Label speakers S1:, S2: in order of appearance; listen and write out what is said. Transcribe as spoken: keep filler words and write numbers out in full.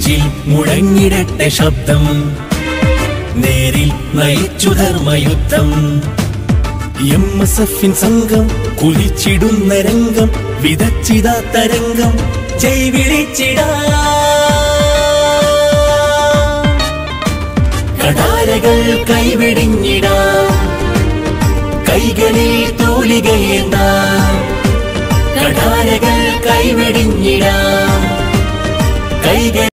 S1: നെഞ്ചിൽ മുഴങ്ങിടട്ടെ ശബ്ദം, നേരിൽ നയിച്ചു ധർമ്മയുദ്ധം. എം എസ് എഫിൻ സംഘം കുലിച്ചിടുന്ന രംഗം, വിതച്ചിതാ തരംഗം ജയ് വിളിച്ചിടാ. കടാരകൾ കൈവെടിഞ്ഞിടാം, കൈകളിൽ തൂലികയേന്താം. കടാരകൾ കൈവെടിഞ്ഞിടാം, കൈകൾ